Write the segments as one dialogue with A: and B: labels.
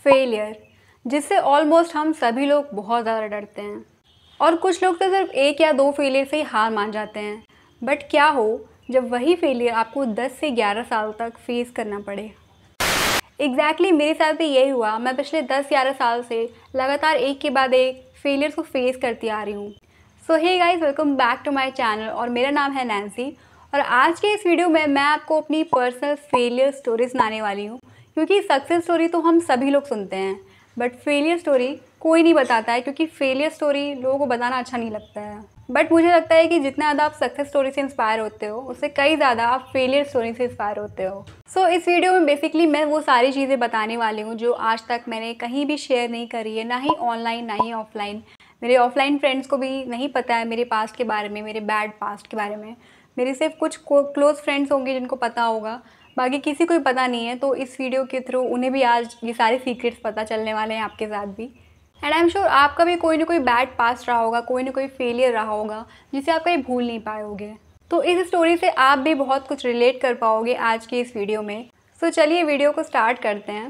A: Failure, जिससे almost हम सभी लोग बहुत ज़्यादा डरते हैं और कुछ लोग तो सिर्फ 1 या 2 फेलियर से ही हार मान जाते हैं। बट क्या हो जब वही फेलियर आपको 10 से 11 साल तक फेस करना पड़े। एग्जैक्टली मेरे साथ भी यही हुआ। मैं पिछले 10-11 साल से लगातार एक के बाद एक फेलियर्स को फेस करती आ रही हूँ। So hey guys, welcome back to my channel और मेरा नाम है नैन्सी। और आज के इस वीडियो में मैं आपको अपनी पर्सनल फेलियर स्टोरी सुनाने वाली हूँ, क्योंकि सक्सेस स्टोरी तो हम सभी लोग सुनते हैं बट फेलियर स्टोरी कोई नहीं बताता है, क्योंकि फेलियर स्टोरी लोगों को बताना अच्छा नहीं लगता है। बट मुझे लगता है कि जितना ज़्यादा आप सक्सेस स्टोरी से इंस्पायर होते हो, उससे कई ज़्यादा आप फेलियर स्टोरी से इंस्पायर होते हो। सो इस वीडियो में बेसिकली मैं वो सारी चीज़ें बताने वाली हूँ जो आज तक मैंने कहीं भी शेयर नहीं करी है, ना ही ऑनलाइन ना ही ऑफलाइन। मेरे ऑफलाइन फ्रेंड्स को भी नहीं पता है मेरे पास्ट के बारे में, मेरे बैड पास्ट के बारे में। मेरे सिर्फ कुछ क्लोज फ्रेंड्स होंगे जिनको पता होगा, बाकी किसी को भी पता नहीं है। तो इस वीडियो के थ्रू उन्हें भी आज ये सारे सीक्रेट्स पता चलने वाले हैं, आपके साथ भी। एंड आई एम श्योर आपका भी कोई ना कोई बैड पास्ट रहा होगा, कोई ना कोई फेलियर रहा होगा जिसे आप कहीं भूल नहीं पाए होगे। तो इस स्टोरी से आप भी बहुत कुछ रिलेट कर पाओगे आज की इस वीडियो में। सो चलिए वीडियो को स्टार्ट करते हैं।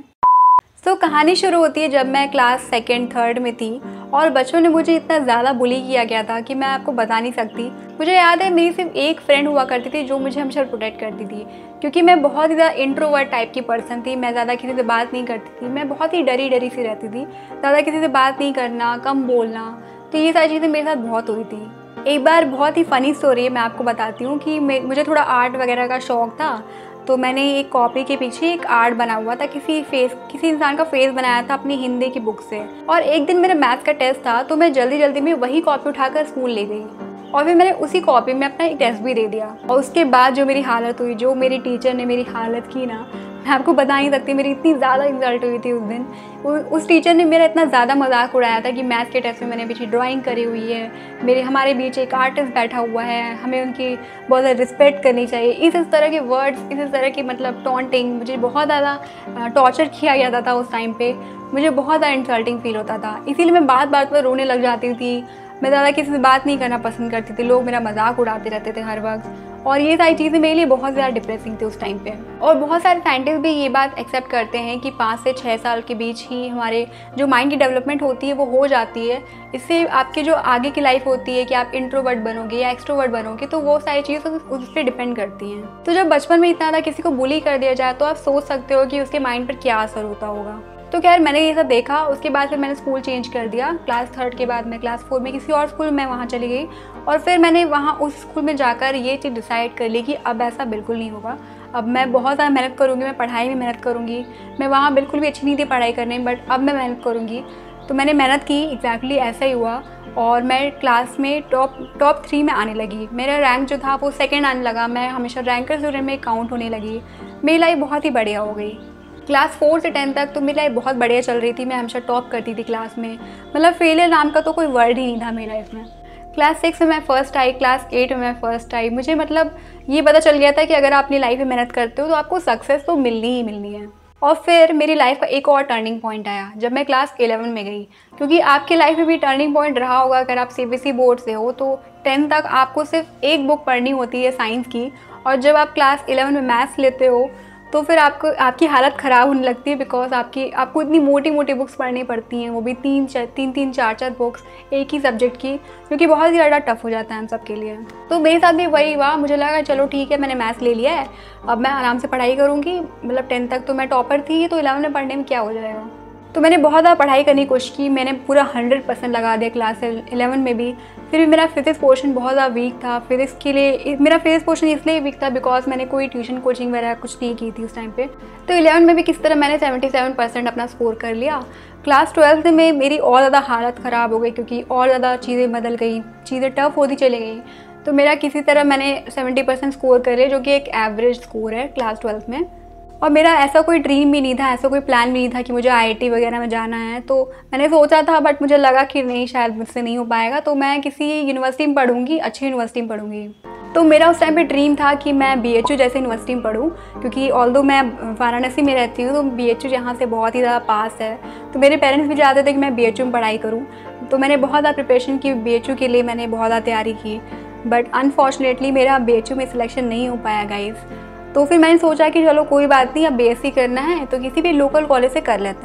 A: कहानी शुरू होती है जब मैं क्लास 2nd-3rd में थी और बच्चों ने मुझे इतना ज़्यादा बुली किया गया था कि मैं आपको बता नहीं सकती। मुझे याद है मेरी सिर्फ एक फ्रेंड हुआ करती थी जो मुझे हमेशा प्रोटेक्ट करती थी, क्योंकि मैं बहुत ही ज़्यादा इंट्रोवर्ट टाइप की पर्सन थी। मैं ज़्यादा किसी से बात नहीं करती थी, मैं बहुत ही डरी डरी सी रहती थी। ज़्यादा किसी से बात नहीं करना, कम बोलना, तो ये सारी चीज़ें मेरे साथ बहुत हुई थी। एक बार बहुत ही फ़नी स्टोरी है, मैं आपको बताती हूँ कि मुझे थोड़ा आर्ट वगैरह का शौक़ था। तो मैंने एक कॉपी के पीछे एक आर्ट बना हुआ था, किसी इंसान का फेस बनाया था अपनी हिंदी की बुक से। और एक दिन मेरा मैथ्स का टेस्ट था, तो मैं जल्दी जल्दी में वही कॉपी उठाकर स्कूल ले गई और फिर मैंने उसी कॉपी में अपना एक टेस्ट भी दे दिया। और उसके बाद जो मेरी हालत हुई, जो मेरी टीचर ने मेरी हालत की ना, मैं आपको बता नहीं सकती। मेरी इतनी ज़्यादा इंसल्ट हुई थी उस दिन। उस टीचर ने मेरा इतना ज़्यादा मजाक उड़ाया था कि मैथ्स के टेस्ट में मैंने पीछे ड्राइंग करी हुई है, हमारे बीच एक आर्टिस्ट बैठा हुआ है, हमें उनकी बहुत ज़्यादा रिस्पेक्ट करनी चाहिए। इस तरह के वर्ड्स, इस तरह की मतलब टॉन्टिंग, मुझे बहुत ज़्यादा टॉर्चर किया जाता था उस टाइम पे। मुझे बहुत ज़्यादा इंसल्टिंग फील होता था, इसीलिए मैं बात बात पर रोने लग जाती थी। मैं ज़्यादा किसी से बात नहीं करना पसंद करती थी, लोग मेरा मजाक उड़ाते रहते थे हर वक्त। और ये सारी चीज़ें मेरे लिए बहुत ज़्यादा डिप्रेसिंग थी उस टाइम पे। और बहुत सारे साइंटिस्ट भी ये बात एक्सेप्ट करते हैं कि 5 से 6 साल के बीच ही हमारे जो माइंड की डेवलपमेंट होती है वो हो जाती है। इससे आपकी जो आगे की लाइफ होती है कि आप इंट्रोवर्ट बनोगे या एक्सट्रोवर्ट बनोगे, तो वो सारी चीज़ें उस पर डिपेंड करती हैं। तो जब बचपन में इतना ज़्यादा किसी को बुली कर दिया जाए तो आप सोच सकते हो कि उसके माइंड पर क्या असर होता होगा। तो खैर मैंने ये सब देखा। उसके बाद फिर मैंने स्कूल चेंज कर दिया। क्लास 3rd के बाद मैं क्लास 4 में किसी और स्कूल में वहाँ चली गई और फिर मैंने वहाँ उस स्कूल में जाकर ये चीज़ डिसाइड कर ली कि अब ऐसा बिल्कुल नहीं होगा। अब मैं बहुत ज़्यादा मेहनत करूँगी, मैं पढ़ाई में मेहनत करूँगी। मैं वहाँ बिल्कुल भी अच्छी नहीं थी पढ़ाई करने में, बट अब मैं मेहनत करूँगी। तो मैंने मेहनत की, एग्जैक्टली ऐसा ही हुआ और मैं क्लास में टॉप 3 में आने लगी। मेरा रैंक जो था वो 2nd आने लगा। मैं हमेशा रैंकर स्टूडेंट में काउंट होने लगी। मेरी लाइफ बहुत ही बढ़िया हो गई। क्लास 4 से 10 तक तो मेरी लाइफ बहुत बढ़िया चल रही थी। मैं हमेशा टॉप करती थी क्लास में, मतलब फेलियर नाम का तो कोई वर्ड ही नहीं था मेरी लाइफ में। क्लास 6 में मैं फर्स्ट आई, क्लास 8 में मैं फर्स्ट आई। मुझे मतलब ये पता चल गया था कि अगर आप अपनी लाइफ में मेहनत करते हो तो आपको सक्सेस तो मिलनी ही मिलनी है। और फिर मेरी लाइफ का एक और टर्निंग पॉइंट आया जब मैं क्लास 11 में गई, क्योंकि आपकी लाइफ में भी टर्निंग पॉइंट रहा होगा। अगर आप CBSE बोर्ड से हो तो 10 तक आपको सिर्फ एक बुक पढ़नी होती है साइंस की, और जब आप क्लास 11 में मैथ्स लेते हो तो फिर आपकी हालत ख़राब होने लगती है, बिकॉज आपको इतनी मोटी मोटी बुक्स पढ़नी पड़ती हैं, वो भी 3-3 4-4 बुक्स एक ही सब्जेक्ट की, क्योंकि बहुत ही ज़्यादा टफ हो जाता है हम सब के लिए। तो मेरे साथ भी वही हुआ। मुझे लगा चलो ठीक है, मैंने मैथ्स ले लिया है, अब मैं आराम से पढ़ाई करूँगी। मतलब 10 तक तो मैं टॉपर थी, तो 11 में पढ़ने में क्या हो जाएगा। तो मैंने बहुत ज़्यादा पढ़ाई करने की कोशिश की। मैंने पूरा 100% लगा दिया क्लास 11 में भी। फिर भी मेरा फिजिक्स पोर्शन बहुत ज़्यादा वीक था। फिजिक्स के लिए मेरा फिजिक्स पोर्शन इसलिए वीक था बिकॉज मैंने कोई ट्यूशन कोचिंग वगैरह कुछ नहीं की थी उस टाइम पे। तो 11 में भी किस तरह मैंने 77% अपना स्कोर कर लिया। क्लास 12 में मेरी और ज़्यादा हालत ख़राब हो गई, क्योंकि और ज़्यादा चीज़ें बदल गई, चीज़ें टफ होती चली गई। तो मेरा किसी तरह मैंने 70% स्कोर कर लिया, जो कि एक एवरेज स्कोर है क्लास 12 में। और मेरा ऐसा कोई ड्रीम भी नहीं था, ऐसा कोई प्लान भी नहीं था कि मुझे IIT वगैरह में जाना है। तो मैंने सोचा था, बट मुझे लगा कि नहीं, शायद मुझसे नहीं हो पाएगा, तो मैं किसी यूनिवर्सिटी में पढ़ूंगी, अच्छी यूनिवर्सिटी में पढ़ूंगी। तो मेरा उस टाइम पे ड्रीम था कि मैं BHU जैसे यूनिवर्सिटी में पढूं, क्योंकि ऑल्दो मैं वाराणसी में रहती हूँ तो BHU यहाँ से बहुत ही ज़्यादा पास है। तो मेरे पेरेंट्स भी चाहते थे कि मैं BHU में पढ़ाई करूँ। तो मैंने बहुत ज़्यादा प्रिपरेशन की BHU के लिए, मैंने बहुत ज़्यादा तैयारी की, बट अनफॉर्चुनेटली मेरा BHU में सिलेक्शन नहीं हो पाया गाइस। तो फिर मैंने सोचा कि चलो कोई बात नहीं, अब BSc करना है तो किसी भी लोकल कॉलेज से कर लेते हैं।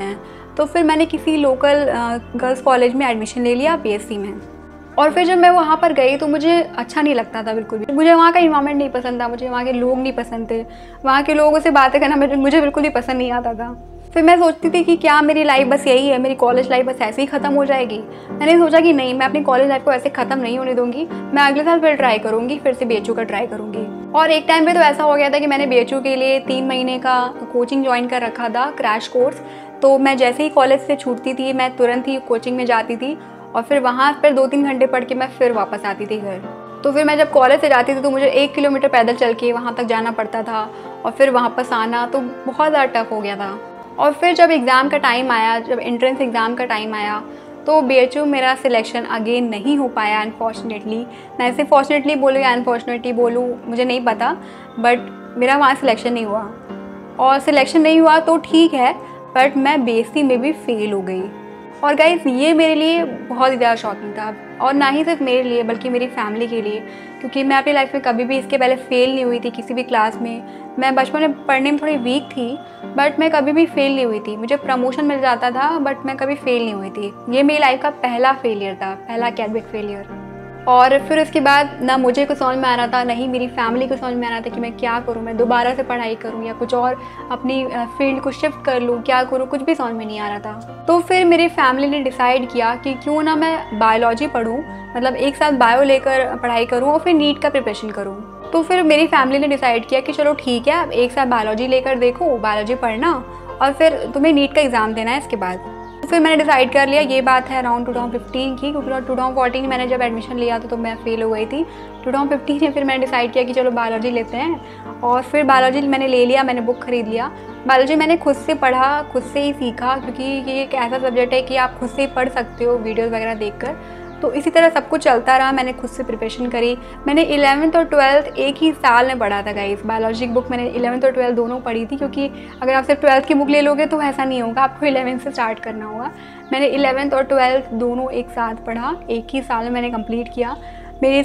A: तो फिर मैंने किसी लोकल गर्ल्स कॉलेज में एडमिशन ले लिया बीएससी में। और फिर जब मैं वहाँ पर गई तो मुझे अच्छा नहीं लगता था बिल्कुल भी। मुझे वहाँ का इन्वायरमेंट नहीं पसंद था, मुझे वहाँ के लोग नहीं पसंद थे, वहाँ के लोगों से बातें करना मुझे बिल्कुल भी पसंद नहीं आता था। फिर मैं सोचती थी कि क्या मेरी लाइफ बस यही है, मेरी कॉलेज लाइफ बस ऐसे ही ख़त्म हो जाएगी। मैंने सोचा कि नहीं, मैं अपनी कॉलेज लाइफ को ऐसे ख़त्म नहीं होने दूंगी, मैं अगले साल फिर ट्राई करूँगी, फिर से बीएचयू का ट्राई करूँगी। और एक टाइम पे तो ऐसा हो गया था कि मैंने बीएचयू के लिए 3 महीने का कोचिंग ज्वाइन कर रखा था, क्रैश कोर्स। तो मैं जैसे ही कॉलेज से छूटती थी मैं तुरंत ही कोचिंग में जाती थी और फिर वहाँ पर 2-3 घंटे पढ़ के मैं फिर वापस आती थी घर। तो फिर मैं जब कॉलेज से जाती थी तो मुझे 1 किलोमीटर पैदल चल के वहाँ तक जाना पड़ता था और फिर वापस आना, तो बहुत ज़्यादा टफ हो गया था। और फिर जब एग्ज़ाम का टाइम आया, जब एंट्रेंस एग्ज़ाम का टाइम आया, तो बीएचयू मेरा सिलेक्शन अगेन नहीं हो पाया अनफॉर्चुनेटली। मैं इसे फॉर्चुनेटली बोलूँ या अनफॉर्चुनेटली बोलूँ मुझे नहीं पता, बट मेरा वहाँ सिलेक्शन नहीं हुआ। और सिलेक्शन नहीं हुआ तो ठीक है, बट मैं बीएससी में भी फेल हो गई। और गाइस ये मेरे लिए बहुत ही ज़्यादा शॉकिंग था, और ना ही सिर्फ मेरे लिए बल्कि मेरी फैमिली के लिए, क्योंकि मैं अपनी लाइफ में कभी भी इसके पहले फ़ेल नहीं हुई थी किसी भी क्लास में। मैं बचपन में पढ़ने में थोड़ी वीक थी, बट मैं कभी भी फ़ेल नहीं हुई थी। मुझे प्रमोशन मिल जाता था बट मैं कभी फ़ेल नहीं हुई थी। ये मेरी लाइफ का पहला फेलियर था, पहला एकेडमिक फेलियर। और फिर उसके बाद ना मुझे कुछ समझ में आ रहा था, ना ही मेरी फैमिली को समझ में आ रहा था कि मैं क्या करूँ, मैं दोबारा से पढ़ाई करूँ या कुछ और अपनी फील्ड को शिफ्ट कर लूँ, क्या करूँ, कुछ भी समझ में नहीं आ रहा था। तो फिर मेरी फैमिली ने डिसाइड किया कि क्यों ना मैं बायोलॉजी पढूँ, मतलब एक साथ बायो लेकर पढ़ाई करूँ और फिर नीट का प्रिपरेशन करूँ। तो फिर मेरी फैमिली ने डिसाइड किया कि चलो ठीक है, अब एक साथ बायोलॉजी लेकर देखो, बायोलॉजी पढ़ना और फिर तुम्हें नीट का एग्ज़ाम देना है इसके बाद। तो फिर मैंने डिसाइड कर लिया, ये बात है अराउंड 2015 की, क्योंकि 2014 में मैंने जब एडमिशन लिया था तो मैं फेल हो गई थी। 2015 में फिर मैंने डिसाइड किया कि चलो बायोलॉजी लेते हैं, और फिर बायोलॉजी मैंने ले लिया, मैंने बुक खरीद लिया। बायोलॉजी मैंने खुद से पढ़ा, खुद से ही सीखा, क्योंकि ये एक ऐसा सब्जेक्ट है कि आप खुद से ही पढ़ सकते हो वीडियोज़ वगैरह देखकर। तो इसी तरह सब कुछ चलता रहा, मैंने खुद से प्रिपरेशन करी। मैंने 11th और 12th एक ही साल में पढ़ा था गाइस। बायोलॉजी की बुक मैंने 11th और 12th दोनों पढ़ी थी, क्योंकि अगर आप सिर्फ 12th की बुक ले लोगे तो ऐसा नहीं होगा, आपको 11th से स्टार्ट करना होगा। मैंने 11th और 12th दोनों एक साथ पढ़ा, एक ही साल में मैंने कंप्लीट किया। मेरे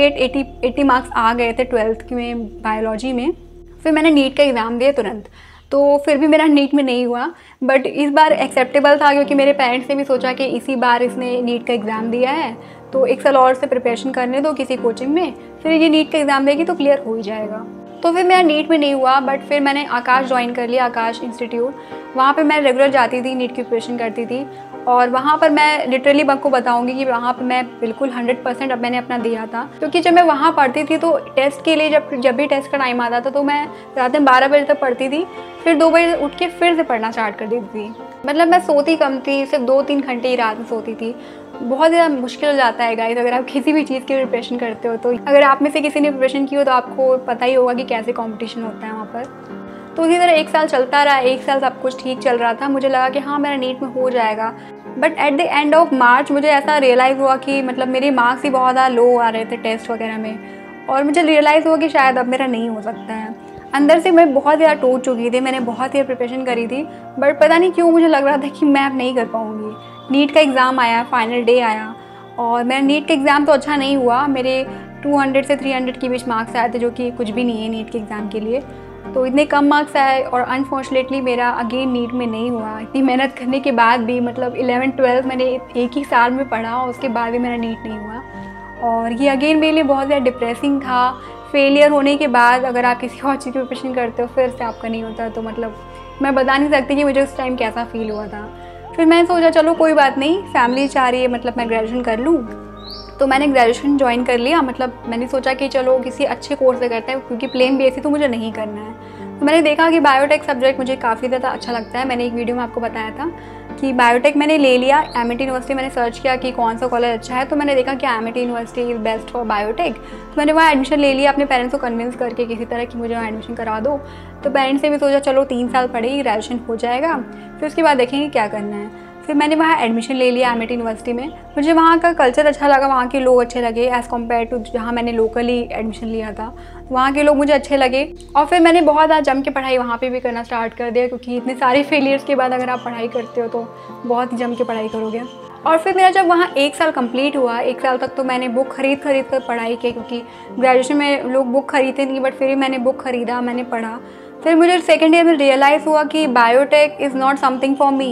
A: 78-80 मार्क्स आ गए थे 12th में बायोलॉजी में। फिर मैंने नीट का एग्ज़ाम दिया तुरंत, तो फिर भी मेरा नीट में नहीं हुआ, बट इस बार एक्सेप्टेबल था, क्योंकि मेरे पेरेंट्स ने भी सोचा कि इसी बार इसने नीट का एग्ज़ाम दिया है तो एक साल और से प्रिपरेशन करने दो किसी कोचिंग में, फिर ये नीट का एग्ज़ाम देगी तो क्लियर हो ही जाएगा। तो फिर मेरा नीट में नहीं हुआ, बट फिर मैंने आकाश ज्वाइन कर लिया, आकाश इंस्टीट्यूट। वहाँ पे मैं रेगुलर जाती थी, नीट की प्रिपरेशन करती थी, और वहाँ पर मैं लिटरली आपको बताऊँगी कि वहाँ पर मैं बिल्कुल 100% अब मैंने अपना दिया था। क्योंकि जब मैं वहाँ पढ़ती थी तो टेस्ट के लिए जब भी टेस्ट का टाइम आता था तो मैं रात में 12 बजे तक पढ़ती थी, फिर 2 बजे उठ के फिर से पढ़ना स्टार्ट कर देती थी। मतलब मैं सोती कम थी, सिर्फ 2-3 घंटे ही रात में सोती थी। बहुत ज़्यादा मुश्किल हो जाता है गाइस अगर आप किसी भी चीज़ की प्रिपरेशन करते हो। तो अगर आप में से किसी ने प्रिपरेशन की हो तो आपको पता ही होगा कि कैसे कंपटीशन होता है वहाँ पर। तो इसी तरह एक साल चलता रहा, एक साल सब कुछ ठीक चल रहा था, मुझे लगा कि हाँ मेरा नीट में हो जाएगा। But at the end of March मुझे ऐसा रियलाइज़ हुआ कि मतलब मेरे मार्क्स ही बहुत ज़्यादा लो आ रहे थे टेस्ट वगैरह में, और मुझे रियलाइज़ हुआ कि शायद अब मेरा नहीं हो सकता है। अंदर से मैं बहुत ज़्यादा टूट चुकी थी, मैंने बहुत ही प्रिपरेशन करी थी, बट पता नहीं क्यों मुझे लग रहा था कि मैं अब नहीं कर पाऊँगी। नीट का एग्ज़ाम आया, फाइनल डे आया, और मेरा नीट का एग्ज़ाम तो अच्छा नहीं हुआ, मेरे 200 से 300 के बीच मार्क्स आए थे, जो कि कुछ भी नहीं है नीट के एग्ज़ाम के लिए। तो इतने कम मार्क्स आए, और अनफॉर्चुनेटली मेरा अगेन नीट में नहीं हुआ। इतनी मेहनत करने के बाद भी, मतलब 11th-12th मैंने एक ही साल में पढ़ा और उसके बाद भी मेरा नीट नहीं हुआ, और ये अगेन मेरे लिए बहुत ज़्यादा डिप्रेसिंग था। फेलियर होने के बाद अगर आप किसी और चीज़ की प्रिपरेशन करते हो फिर से आपका नहीं होता, तो मतलब मैं बता नहीं सकती कि मुझे उस टाइम कैसा फील हुआ था। फिर मैंने सोचा चलो कोई बात नहीं, फैमिली चाह रही है मतलब मैं ग्रेजुएशन कर लूँ, तो मैंने ग्रेजुएशन ज्वाइन कर लिया। मतलब मैंने सोचा कि चलो किसी अच्छे कोर्स से करते हैं, क्योंकि प्लेन बीएससी तो मुझे नहीं करना है। तो मैंने देखा कि बायोटेक सब्जेक्ट मुझे काफ़ी ज़्यादा अच्छा लगता है। मैंने एक वीडियो में आपको बताया था कि बायोटेक मैंने ले लिया। एमिटी यूनिवर्सिटी मैंने सर्च किया कि कौन सा कॉलेज अच्छा है, तो मैंने देखा कि Amity university is best for biotech, तो मैंने वहाँ एडमिशन ले लिया अपने पेरेंट्स को कन्विंस करके किसी तरह कि मुझे वहाँ एडमिशन करा दो। तो पेरेंट्स ने भी सोचा चलो 3 साल पढ़ेगी, ग्रेजुएशन हो जाएगा, फिर उसके बाद देखेंगे क्या करना है। फिर मैंने वहाँ एडमिशन ले लिया एमिटी यूनिवर्सिटी में। मुझे वहाँ का कल्चर अच्छा लगा, वहाँ के लोग अच्छे लगे एज़ कम्पेयर टू जहाँ मैंने लोकली एडमिशन लिया था। वहाँ के लोग मुझे अच्छे लगे, और फिर मैंने बहुत ज़्यादा जम के पढ़ाई वहाँ पे भी करना स्टार्ट कर दिया, क्योंकि इतने सारे फेलियर्स के बाद अगर आप पढ़ाई करते हो तो बहुत ही जम के पढ़ाई करोगे। और फिर मेरा जब वहाँ 1 साल कंप्लीट हुआ, 1 साल तक तो मैंने बुक खरीद कर पढ़ाई की, क्योंकि ग्रेजुएशन में लोग बुक खरीदते नहीं, बट फिर भी मैंने बुक ख़रीदा, मैंने पढ़ा। फिर मुझे सेकेंड ईयर में रियलाइज़ हुआ कि biotech is not something for me.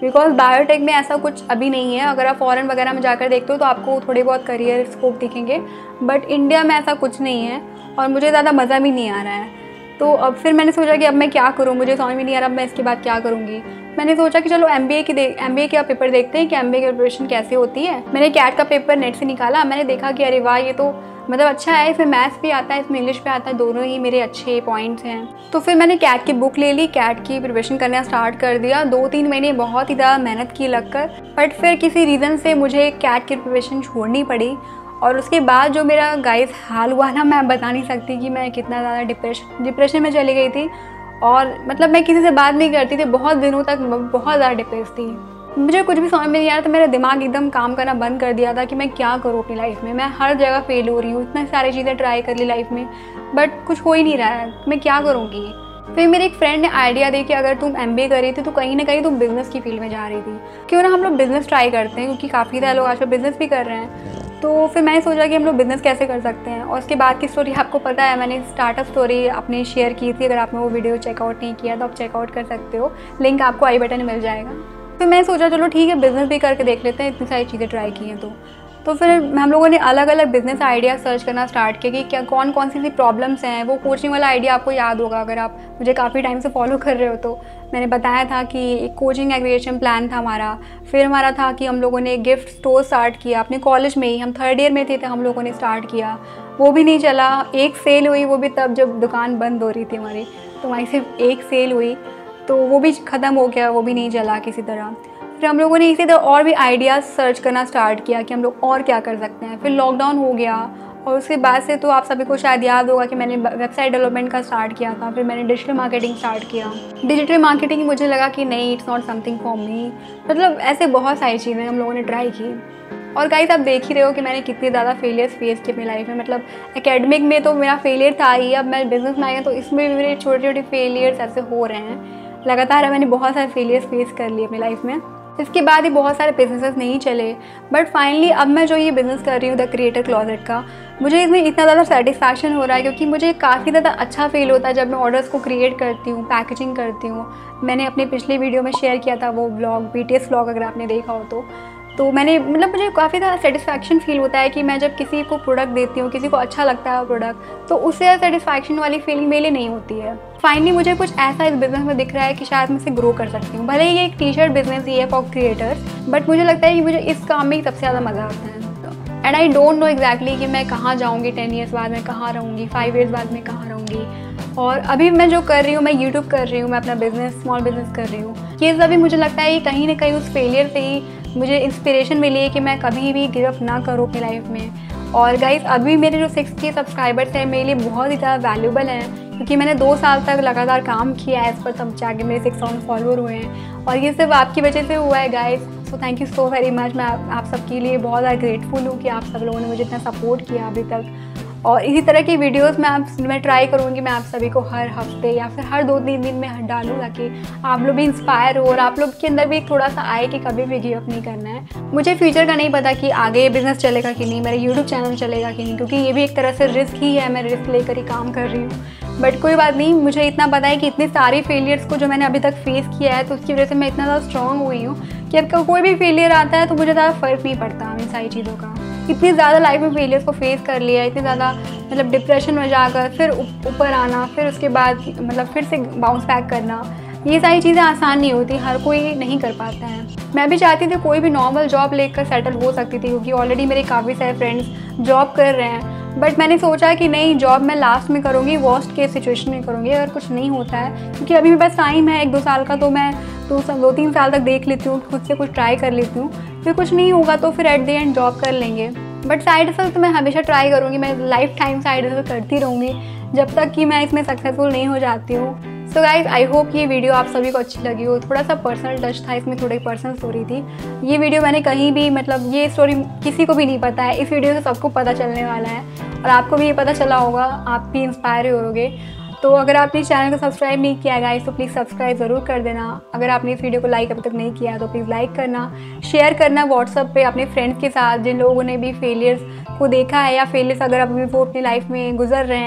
A: Because biotech में ऐसा कुछ अभी नहीं है। अगर आप फॉरेन वगैरह में जाकर देखते हो तो आपको थोड़े बहुत करियर स्कोप दिखेंगे, बट इंडिया में ऐसा कुछ नहीं है और मुझे ज़्यादा मज़ा भी नहीं आ रहा है। तो अब फिर मैंने सोचा कि अब मैं क्या करूँ, मुझे समझ में नहीं आ रहा अब मैं इसके बाद क्या करूँगी। मैंने सोचा कि चलो MBA का पेपर देखते हैं कि MBA की प्रिपरेशन कैसे होती है। मैंने कैट का पेपर नेट से निकाला। मैंने देखा कि अरे वाह, ये तो मतलब अच्छा है, इसमें मैथ्स भी आता है, इसमें इंग्लिश भी आता है, दोनों ही मेरे अच्छे पॉइंट्स हैं। तो फिर मैंने कैट की बुक ले ली, कैट की प्रिपरेशन करना स्टार्ट कर दिया। 2-3 महीने बहुत ही ज़्यादा मेहनत की लगकर, बट फिर किसी रीज़न से मुझे कैट की प्रिपरेशन छोड़नी पड़ी। और उसके बाद जो मेरा गाइस हाल हुआ ना, मैं बता नहीं सकती कि मैं कितना ज़्यादा डिप्रेशन में चली गई थी। और मतलब मैं किसी से बात नहीं करती थी, बहुत दिनों तक बहुत ज़्यादा डिप्रेस थी। मुझे कुछ भी समझ में नहीं आ रहा था, मेरा दिमाग एकदम काम करना बंद कर दिया था कि मैं क्या करूँ अपनी लाइफ में। मैं हर जगह फेल हो रही हूँ, इतनी सारी चीज़ें ट्राई कर ली लाइफ में, बट कुछ हो ही नहीं रहा है, मैं क्या करूँगी। फिर मेरे एक फ्रेंड ने आइडिया दी कि अगर तुम MBA कर रही थी तो कहीं ना कहीं तुम बिज़नेस की फील्ड में जा रही थी, क्यों ना हम लोग बिज़नेस ट्राई करते हैं, क्योंकि काफ़ी सारे लोग आजकल बिज़नेस भी कर रहे हैं। तो फिर मैंने सोचा कि हम लोग बिज़नेस कैसे कर सकते हैं। और उसके बाद की स्टोरी आपको पता है, मैंने स्टार्टअप स्टोरी अपनी शेयर की थी। अगर आपने वो वीडियो चेकआउट नहीं किया तो आप चेकआउट कर सकते हो, लिंक आपको आई बटन में मिल जाएगा। फिर मैंने सोचा चलो ठीक है, बिज़नेस भी करके देख लेते हैं, इतनी सारी चीज़ें ट्राई की हैं तो फिर हम लोगों ने अलग अलग बिज़नेस आइडिया सर्च करना स्टार्ट किया कि क्या कौन कौन सी प्रॉब्लम्स हैं। वो कोचिंग वाला आइडिया आपको याद होगा, अगर आप मुझे काफ़ी टाइम से फॉलो कर रहे हो तो मैंने बताया था कि एक कोचिंग एग्रीगेशन प्लान था हमारा। फिर हमारा था कि हम लोगों ने गिफ्ट स्टोर स्टार्ट किया अपने कॉलेज में ही, हम 3rd ईयर में थे तो हम लोगों ने स्टार्ट किया। वो भी नहीं चला, एक सेल हुई, वो भी तब जब दुकान बंद हो रही थी हमारी, तो वहीं सिर्फ एक सेल हुई, तो वो भी ख़त्म हो गया, वो भी नहीं चला किसी तरह। फिर हम लोगों ने इसी तरह और भी आइडियाज़ सर्च करना स्टार्ट किया कि हम लोग और क्या कर सकते हैं। फिर लॉकडाउन हो गया और उसके बाद से तो आप सभी को शायद याद होगा कि मैंने वेबसाइट डेवलपमेंट का स्टार्ट किया था। फिर मैंने डिजिटल मार्केटिंग स्टार्ट किया। डिजिटल मार्केटिंग मुझे लगा कि नहीं, it's not something for me. मतलब ऐसे बहुत सारी चीज़ें हम लोगों ने ट्राई की। और गाइस आप देख ही रहे हो कि मैंने कितने ज़्यादा फेलियर्स फेस किए अपनी लाइफ में। मतलब एकेडमिक में तो मेरा फेलियर था ही, अब मैं बिज़नेस में आई हूँ तो इसमें भी मेरे छोटे छोटे फेलियर्स ऐसे हो रहे हैं लगातार। मैंने बहुत सारे फेलियर्स फेस कर लिए अपनी लाइफ में। इसके बाद ही बहुत सारे बिजनेसेस नहीं चले, बट फाइनली अब मैं जो ये बिज़नेस कर रही हूँ द क्रिएटर क्लोजेट का, मुझे इसमें इतना ज़्यादा सेटिस्फैक्शन हो रहा है क्योंकि मुझे काफ़ी ज़्यादा अच्छा फील होता है जब मैं ऑर्डर्स को क्रिएट करती हूँ, पैकेजिंग करती हूँ। मैंने अपने पिछले वीडियो में शेयर किया था वो व्लॉग, BTS व्लॉग, अगर आपने देखा हो तो मैंने मतलब मुझे काफ़ी ज़्यादा सेटिस्फैक्शन फील होता है कि मैं जब किसी को प्रोडक्ट देती हूँ, किसी को अच्छा लगता है वो प्रोडक्ट, तो उससे सेटिस्फैक्शन वाली फीलिंग मेरे लिए नहीं होती है। फाइनली मुझे कुछ ऐसा इस बिज़नेस में दिख रहा है कि शायद मैं इसे ग्रो कर सकती हूँ। भले ही ये एक टी-शर्ट बिज़नेस ही है फॉर क्रिएटर्स, बट मुझे लगता है कि मुझे इस काम में ही सबसे ज़्यादा मज़ा आता है। And I don't know exactly कि मैं कहाँ जाऊँगी, 10 ईयर्स बाद मैं कहाँ रहूँगी, 5 ईयर्स बाद मैं कहाँ रहूँगी। और अभी मैं जो कर रही हूँ, मैं यूट्यूब कर रही हूँ, मैं अपना बिज़नेस, स्मॉल बिज़नेस कर रही हूँ। ये सभी मुझे लगता है कि कहीं ना कहीं उस फेलियर से ही मुझे इंस्पिरेशन मिली है कि मैं कभी भी गिव अप ना करूँ अपनी लाइफ में। और गाइस अभी मेरे जो 6K सब्सक्राइबर्स हैं मेरे लिए बहुत ही ज़्यादा वैल्यूबल हैं, क्योंकि मैंने 2 साल तक लगातार काम किया है इस पर, तब जाके मेरे 6,000 फॉलोअर हुए हैं। और ये सिर्फ आपकी वजह से हुआ है guys, so thank you so very much. मैं आप सबके लिए बहुत ज़्यादा ग्रेटफुल हूँ कि आप सब लोगों ने मुझे इतना सपोर्ट किया अभी तक। और इसी तरह की वीडियोस मैं ट्राई करूँगी, मैं आप सभी को हर हफ्ते या फिर हर 2-3 दिन में डालूँ, ताकि आप लोग भी इंस्पायर हो और आप लोग के अंदर भी थोड़ा सा आए कि कभी भी गिव अप नहीं करना है। मुझे फ्यूचर का नहीं पता कि आगे ये बिज़नेस चलेगा कि नहीं, मेरा यूट्यूब चैनल चलेगा कि नहीं, क्योंकि ये भी एक तरह से रिस्क ही है, मैं रिस्क लेकर ही काम कर रही हूँ। बट कोई बात नहीं, मुझे इतना पता है कि इतने सारे फेलियर्स को जो मैंने अभी तक फेस किया है तो उसकी वजह से मैं इतना ज़्यादा स्ट्रॉन्ग हुई हूँ कि अब कोई भी फेलियर आता है तो मुझे ज़्यादा फ़र्क नहीं पड़ता इन सारी चीज़ों का। इतनी ज़्यादा लाइफ में फेलियर्स को फेस कर लिया, इतनी ज़्यादा मतलब डिप्रेशन में जाकर फिर ऊपर आना, फिर उसके बाद मतलब फिर से बाउंस बैक करना, ये सारी चीज़ें आसान नहीं होती, हर कोई नहीं कर पाता है। मैं भी चाहती थी कोई भी नॉर्मल जॉब लेकर सेटल हो सकती थी, क्योंकि ऑलरेडी मेरे काफ़ी सारे फ्रेंड्स जॉब कर रहे हैं। बट मैंने सोचा कि नहीं, जॉब मैं लास्ट में करूँगी, वर्स्ट केस सिचुएशन में करूँगी अगर कुछ नहीं होता है, क्योंकि अभी मेरे पास टाइम है 1-2 साल का, तो मैं 2-3 साल तक देख लेती हूँ, खुद से कुछ ट्राई कर लेती हूँ। फिर कुछ नहीं होगा तो फिर एट द एंड जॉब कर लेंगे। बट साइड हसल तो मैं हमेशा ट्राई करूँगी, मैं लाइफ टाइम साइड हसल करती रहूँगी जब तक कि मैं इसमें सक्सेसफुल नहीं हो जाती हूँ। सो गाइज आई होप ये वीडियो आप सभी को अच्छी लगी हो। थोड़ा सा पर्सनल टच था इसमें, थोड़ी पर्सनल स्टोरी थी। ये वीडियो मैंने कहीं भी मतलब ये स्टोरी किसी को भी नहीं पता है, इस वीडियो से सबको पता चलने वाला है और आपको भी ये पता चला होगा, आप भी इंस्पायर होगे। तो अगर आपने इस चैनल को सब्सक्राइब नहीं किया गाइस तो प्लीज़ सब्सक्राइब ज़रूर कर देना। अगर आपने इस वीडियो को लाइक अभी तक नहीं किया तो प्लीज़ लाइक करना, शेयर करना व्हाट्सएप पे अपने फ्रेंड्स के साथ जिन लोगों ने भी फेलियर्स को देखा है, या फेलियर्स अगर अभी वो अपनी लाइफ में गुजर रहे हैं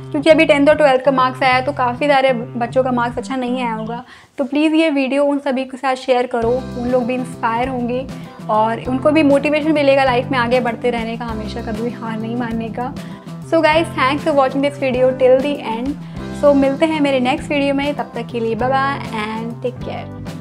A: क्योंकि अभी 10th और 12th का मार्क्स आया है तो काफ़ी सारे बच्चों का मार्क्स अच्छा नहीं आया होगा। तो प्लीज़ ये वीडियो उन सभी के साथ शेयर करो, उन लोग भी इंस्पायर होंगे और उनको भी मोटिवेशन मिलेगा लाइफ में आगे बढ़ते रहने का, हमेशा कभी भी हार नहीं मानने का। So guys, thanks for watching this video till the end. So मिलते हैं मेरे नेक्स्ट वीडियो में, तब तक के लिए bye bye and take care.